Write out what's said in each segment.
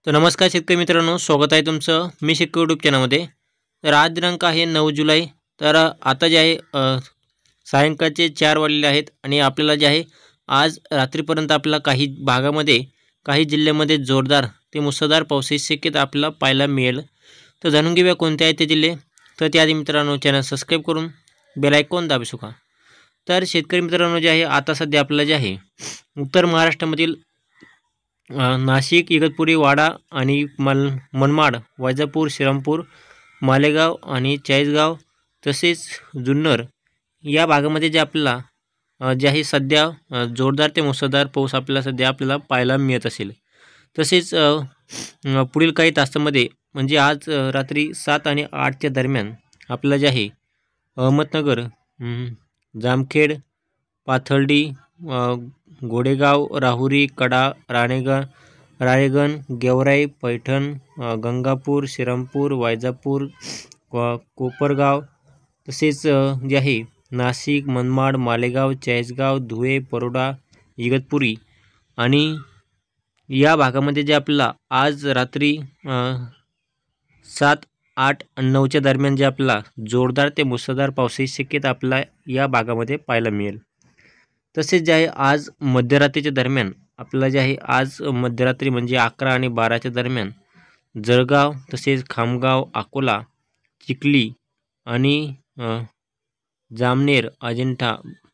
तर नमस्कार शेतकरी मित्रांनो, स्वागत आहे तुमचं मी शेतकरी यूट्यूब चॅनलमध्ये। तर आज दिनांक आहे 9 जुलै। तर आता जे आहे सायंकाळचे 4 वाजलेले आहेत आणि आपल्याला जे आहे आज रात्रीपर्यंत आपल्याला काही भागामध्ये काही जिल्ह्यामध्ये जोरदार ते मुसळधार पावसाची शक्यता आपल्याला पाहायला मिळेल। तर जाणून घेऊया कोणते आहेत ते जिल्हे। तर त्याआधी मित्रांनो चॅनल सबस्क्राईब करून बेल आयकॉन दाबू शकता। तर शेतकरी मित्रांनो जे आहे आता सध्या आपल्याला जे आहे उत्तर महाराष्ट्रामधील नाशिक, इगतपुरी, वाडा आणि मनमाड, वैजापूर, श्रीरामपूर, मालेगाव आणि चाळीसगाव तसेच जुन्नर या भागामध्ये जे आपल्याला जे आहे सध्या जोरदार ते मुसळधार पाऊस आपल्याला सध्या पाहायला मिळत असेल। तसेच पुढील काही तासांमध्ये म्हणजे आज रात्री 7 आणि 8च्या दरम्यान आपल्याला जे आहे अहमदनगर, जामखेड, पाथर्डी, गोडेगाव, राहुरी, कडा, राळेगण, गेवराई, पैठण, गंगापूर, श्रीरामपूर, वैजापूर, कोपरगाव तसेच जे आहे नाशिक, मनमाड, मालेगाव, चाळीसगाव, धुळे, परोडा, इगतपुरी आणि या भागामध्ये जे आपल्याला आज रात्री 7, 8 आणि 9च्या दरम्यान जे आपल्याला जोरदार ते मुसळधार पावसाची शक्यता आपल्याला या भागामध्ये पाहायला मिळेल। तसेच जे आहे आज मध्यरात्रीच्या दरम्यान आपल्याला जे आहे आज मध्यरात्री म्हणजे 11 आणि 12च्या दरम्यान जळगाव तसेच खामगाव, अकोला, चिखली आणि जामनेर, अजिंठा,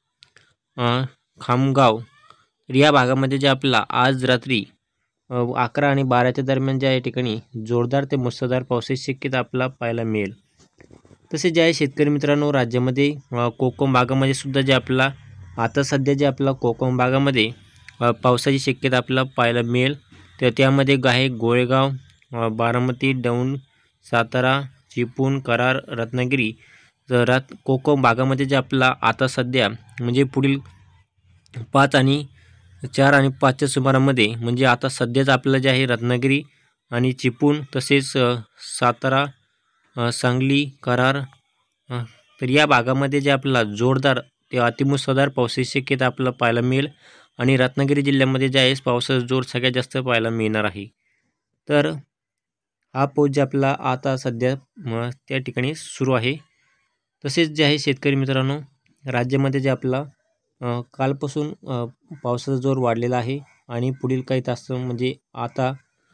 खामगाव या भागामध्ये जे आपल्याला आज रात्री 11 आणि 12च्या दरम्यान ज्या ठिकाणी जोरदार ते मुसळधार पावसाची शक्यता आपल्याला पाहायला मिळेल। तसेच जे आहे शेतकरी मित्रांनो राज्यामध्ये कोकण भागामध्ये सुद्धा जे आपल्याला आता सध्या जे आपल्याला कोकण भागामध्ये पावसाची शक्यता आपल्याला पाहायला मिळेल। तर त्यामध्ये आहे गोळेगाव, बारामती, दौंड, सातारा, चिपळूण, कराड, रत्नागिरी कोकण भागामध्ये जे आपल्याला आता सध्या म्हणजे पुढील 4 आणि 5च्या सुमारामध्ये म्हणजे आता सध्याच आपल्याला जे आहे रत्नागिरी आणि चिपळूण तसेच सातारा, सांगली, कराड तर या भागामध्ये जे आपल्याला जोरदार ते अतिमुसळधार पावसाची शक्यता आपल्याला पाहायला मिळेल आणि रत्नागिरी जिल्ह्यामध्ये जे आहे पावसाचा जोर सगळ्यात जास्त पाहायला मिळणार आहे। तर हा पाऊस जे आपल्याला आता सध्या त्या ठिकाणी सुरू आहे। तसेच जे आहे शेतकरी मित्रांनो राज्यामध्ये जे आपल्याला कालपासून पावसाचा जोर वाढलेला आहे आणि पुढील काही तास म्हणजे आता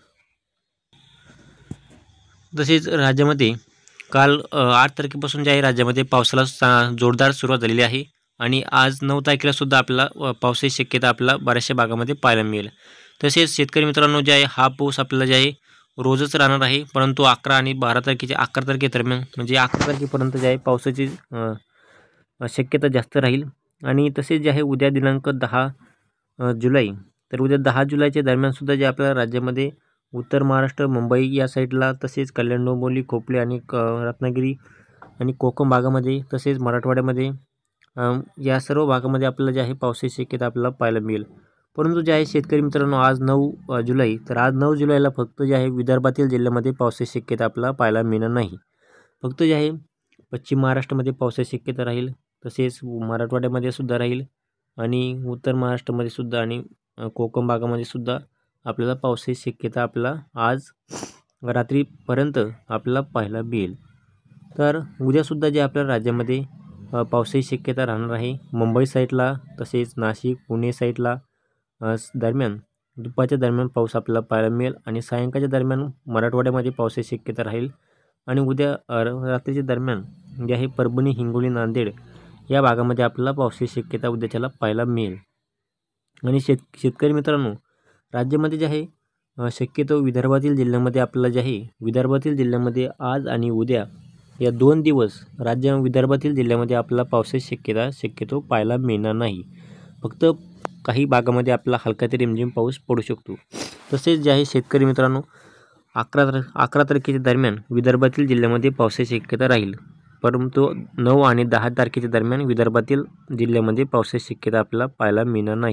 तसेच राज्यामध्ये काल 8 तारखेपासून जे आहे राज्यामध्ये पावसाला जोरदार सुरुवात झालेली आहे आणि आज 9 तारखेला सुद्धा आपल्याला पावसाची शक्यता आपल्याला बऱ्याचशा भागामध्ये पाहायला मिळेल। तसेच शेतकरी मित्रांनो जे आहे हा पाऊस आपल्याला जे आहे रोजच राहणार आहे, परंतु 11 आणि 12 तारखेच्या 11 तारखेदरम्यान म्हणजे 11 तारखेपर्यंत जे आहे पावसाची शक्यता जास्त राहील। आणि तसेच जे आहे उद्या दिनांक 10 जुलै तर उद्या 10 जुलैच्या दरम्यान सुद्धा जे आपल्या राज्यामध्ये उत्तर महाराष्ट्र, मुंबई या साईडला तसेच कल्याण, डोंबिवली, खोपोली आणि रत्नागिरी आणि कोकण भागामध्ये तसेच मराठवाड्यामध्ये या सर्व भागामध्ये आपल्याला जे आहे पावसाची शक्यता आपल्याला पाहायला मिळेल। परंतु जे आहे शेतकरी मित्रांनो आज 9 जुलै तर आज 9 जुलैला फक्त जे आहे विदर्भातील जिल्ह्यामध्ये पावसाची शक्यता आपल्याला पाहायला मिळणार नाही। फक्त जे आहे पश्चिम महाराष्ट्रामध्ये पावसाची शक्यता राहील, तसेच मराठवाड्यामध्ये सुद्धा राहील आणि उत्तर महाराष्ट्रामध्ये सुद्धा आणि कोकण भागामध्ये सुद्धा आपल्याला पावसाची शक्यता आपल्याला आज रात्रीपर्यंत आपल्याला पाहायला मिळेल। तर उद्यासुद्धा जे आपल्या राज्यामध्ये पावसाची शक्यता राहणार आहे। मुंबई साईडला तसेच नाशिक, पुणे साईडला दरम्यान दुपारच्या दरम्यान पाऊस आपल्याला पाहायला मिळेल आणि सायंकाळच्या दरम्यान मराठवाड्यामध्ये पावसाची शक्यता राहील आणि उद्या रात्रीच्या दरम्यान जे आहे परभणी, हिंगोली, नांदेड या भागामध्ये आपल्याला पावसाची शक्यता उद्याच्याला पाहायला मिळेल। आणि शेतकरी मित्रांनो राज्यामध्ये जे आहे शक्यतो विदर्भातील जिल्ह्यामध्ये आपल्याला जे आहे विदर्भातील जिल्ह्यामध्ये आज आणि उद्या या 2 दिवस विदर्भातील जिल्ह्यामध्ये आपल्याला पावसाची शक्यतो पाहायला मिळणार नाही। फक्त काही भागामध्ये आपल्याला हलका ते रिमझिम पाऊस पडू शकतो। तसेच जे आहे शेतकरी मित्रांनो 11 तारखेच्या दरम्यान विदर्भातील जिल्ह्यामध्ये पावसाची शक्यता राहील, परंतु 9 आणि 10 तारखेच्या दरम्यान विदर्भातील जिल्ह्यामध्ये पावसाची शक्यता आपल्याला पाहायला मिळणार नाही।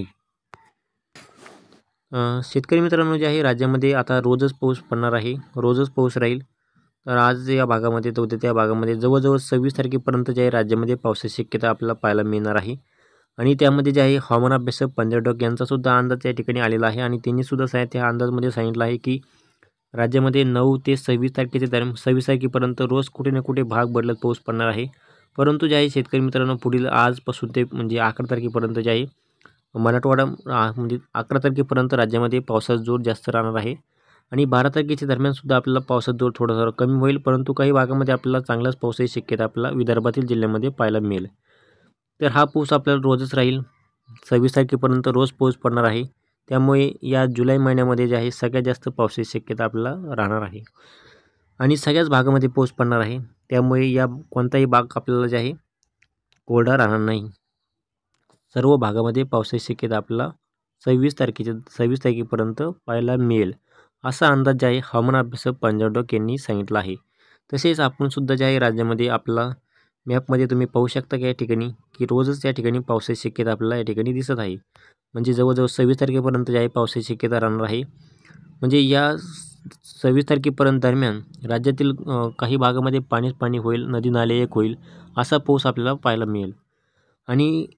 शेतकरी मित्रांनो जे आहे राज्यामध्ये आता रोजच पाऊस पडणार आहे, रोजच पाऊस राहील। तर आज या भागामध्ये तर उद्या त्या भागामध्ये जवळजवळ 26 तारखेपर्यंत जे आहे राज्यामध्ये पावसाची शक्यता आपल्याला पाहायला मिळणार आहे। आणि त्यामध्ये जे आहे हवामान अभ्यासक पंजाब डॉग यांचा सुद्धा अंदाज या ठिकाणी आलेला आहे आणि त्यांनी सुद्धा त्या अंदाजामध्ये सांगितलं आहे की राज्यामध्ये 9 ते 26 तारखेच्या दरम्यान 26 तारखेपर्यंत रोज कुठे ना कुठे भाग बदलत पाऊस पडणार आहे. परंतु जे आहे शेतकरी मित्रांनो, पुढील आजपासून ते म्हणजे 11 तारखेपर्यंत जे आहे मराठवाडा म्हणजे 11 तारखेपर्यंत राज्यामध्ये पावसाचा जोर जास्त राहणार आहे आणि 12 तारखेच्या दरम्यानसुद्धा आपल्याला पावसाचा जोर थोडा कमी होईल. परंतु काही भागामध्ये आपल्याला चांगलाच पावसाची शक्यता आपल्याला विदर्भातील जिल्ह्यामध्ये पाहायला मिळेल. तर हा पाऊस आपल्याला रोजच राहील. 26 तारखेपर्यंत रोज पाऊस पडणार आहे. त्यामुळे या जुलै महिन्यामध्ये जे आहे सगळ्यात जास्त पावसाची शक्यता आपल्याला राहणार आहे आणि सगळ्याच भागामध्ये पाऊस पडणार आहे. त्यामुळे या कोणताही भाग आपल्याला जे आहे कोरडा राहणार नाही. सर्व भागामध्ये पावसाची शक्यता आपल्याला 26 तारखेपर्यंत पाहायला मिळेल, असा अंदाज जे आहे हवामान अभ्यासक पंजाबडॉक यांनी सांगितला आहे. तसेच आपण सुद्धा जे आहे राज्यामध्ये आपला मॅपमध्ये तुम्ही पाहू शकता की या ठिकाणी की रोजच या ठिकाणी पावसाची शक्यता आपल्याला या ठिकाणी दिसत आहे. म्हणजे जवळजवळ 26 तारखेपर्यंत जे आहे पावसाची शक्यता राहणार आहे. म्हणजे या 26 तारखेपर्यंत दरम्यान राज्यातील काही भागामध्ये पाणी होईल, नदी नाले एक होईल, असा पाऊस आपल्याला पाहायला मिळेल. आणि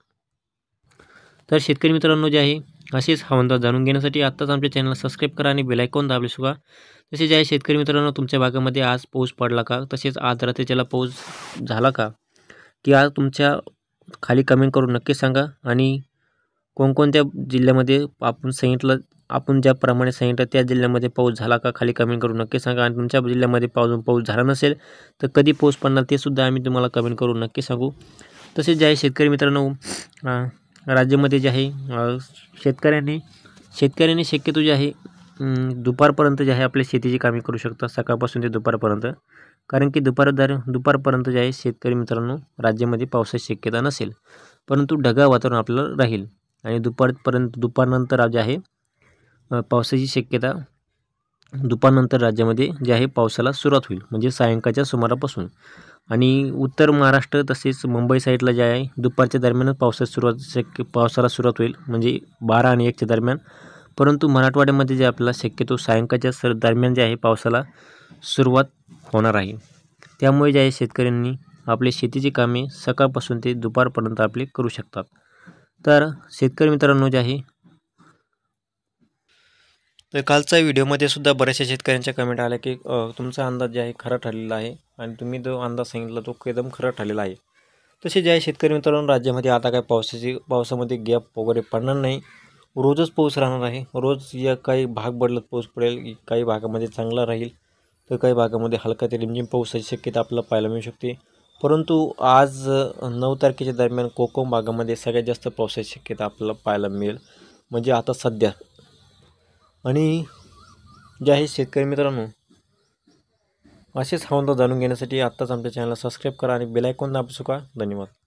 तर शेतकरी मित्रांनो जे आहे असेच हवामान जाणून घेण्यासाठी आत्ताच आमच्या चॅनलला सबस्क्राईब करा आणि बेल आयकॉन दाबले सुद्धा. तसेच जे आहे शेतकरी मित्रांनो, तुमच्या भागामध्ये आज पाऊस पडला का, तसेच आज रात्रीच्याला पाऊस झाला का, की आज तुमच्या खाली कमेंट करून नक्की सांगा. आणि कोणकोणत्या जिल्ह्यामध्ये आपण ज्याप्रमाणे सांगितलं त्या जिल्ह्यामध्ये पाऊस झाला का, खाली कमेंट करून नक्की सांगा. आणि तुमच्या जिल्ह्यामध्ये पाऊस झाला नसेल तर कधी पाऊस पडणार ते सुद्धा आम्ही तुम्हाला कमेंट करून नक्की सांगू. तसेच जे आहे शेतकरी मित्रांनो, राज्यामध्ये जे आहे शेतकऱ्यांनी शक्यतो जे आहे दुपारपर्यंत जे आहे आपल्या शेतीची कामे करू शकतात, सकाळपासून ते दुपारपर्यंत. कारण की दुपारपर्यंत जे आहे शेतकरी मित्रांनो राज्यामध्ये पावसाची शक्यता नसेल, परंतु ढगाळ वातावरण आपल्याला राहील. आणि दुपारनंतर जे आहे पावसाची शक्यता दुपारनंतर राज्यामध्ये जे आहे पावसाला सुरुवात होईल, म्हणजे सायंकाळच्या सुमारापासून. आणि उत्तर महाराष्ट्र तसेच मुंबई साईडला जे आहे दुपारच्या दरम्यानच पावसाला सुरुवात होईल, म्हणजे 12 आणि 1च्या दरम्यान. परंतु मराठवाड्यामध्ये जे आपल्याला शक्यतो सायंकाळच्या दरम्यान जे आहे पावसाला सुरुवात होणार आहे. त्यामुळे जे आहे शेतकऱ्यांनी आपली शेतीची कामे सकाळपासून ते दुपारपर्यंत आपले करू शकतात. तर शेतकरी मित्रांनो जे आहे, तर कालच्या व्हिडिओमध्ये सुद्धा बऱ्याचशा शेतकऱ्यांच्या कमेंट आल्या की तुमचा अंदाज जे आहे खरा ठरलेला आहे आणि तुम्ही जो अंदाज सांगितला तो एकदम खरा ठरलेला आहे. तसे जे आहे शेतकरी मित्रांनो, राज्यामध्ये आता काय पावसामध्ये गॅप वगैरे पडणार नाही. रोजच पाऊस राहणार आहे. रोज या काही भाग बदलत पाऊस पडेल. काही भागामध्ये चांगला राहील तर काही भागामध्ये हलका ते रिमझिम पावसाची शक्यता आपल्याला पाहायला मिळू शकते. परंतु आज 9 तारखेच्या दरम्यान कोकण भागामध्ये सगळ्यात जास्त पावसाची शक्यता आपल्याला पाहायला मिळेल, म्हणजे आता सध्या. आणि जे आहे शेतकरी मित्रांनो, असेच हवामान जाणून घेण्यासाठी आत्ताच आमच्या चॅनलला सबस्क्राईब करा आणि बेल आयकॉन दाबू नका. धन्यवाद.